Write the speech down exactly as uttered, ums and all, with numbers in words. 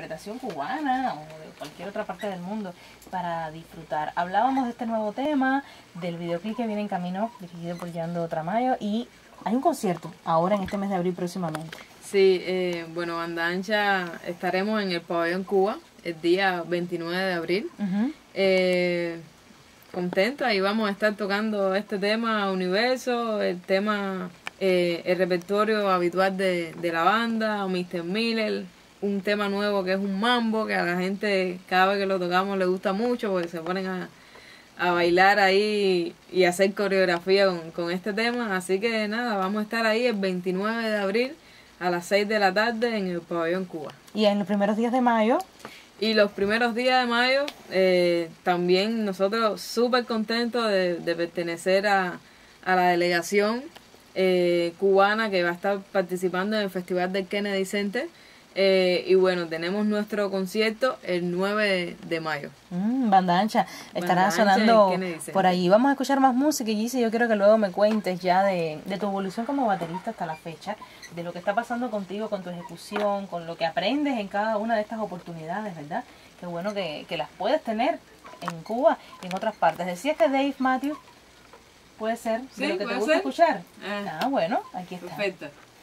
interpretación cubana o de cualquier otra parte del mundo para disfrutar. Hablábamos de este nuevo tema, del videoclip que viene en camino, dirigido por Yando Tramayo, y hay un concierto ahora en este mes de abril próximamente. Sí, eh, bueno, Banda Ancha estaremos en el Pabellón Cuba el día veintinueve de abril. Uh-huh. eh, contenta y vamos a estar tocando este tema Universo, el tema, eh, el repertorio habitual de, de la banda, mister Miller, un tema nuevo que es un mambo, que a la gente cada vez que lo tocamos le gusta mucho porque se ponen a, a bailar ahí y hacer coreografía con, con este tema. Así que nada, vamos a estar ahí el veintinueve de abril a las seis de la tarde en el Pabellón Cuba. Y en los primeros días de mayo. Y los primeros días de mayo, eh, también nosotros súper contentos de, de pertenecer a, a la delegación eh, cubana que va a estar participando en el Festival del Kennedy Center. Eh, y bueno, tenemos nuestro concierto el nueve de mayo. Mm, Banda Ancha estará Banda sonando Ancha por allí. Vamos a escuchar más música, y Gise, yo quiero que luego me cuentes ya de, de tu evolución como baterista hasta la fecha, de lo que está pasando contigo, con tu ejecución, con lo que aprendes en cada una de estas oportunidades, ¿verdad? Qué bueno que, que las puedes tener en Cuba y en otras partes. Decías que Dave Matthews puede ser Sí, de lo que te puede gusta ser. escuchar. Ah, Ah, bueno, aquí está. perfecto.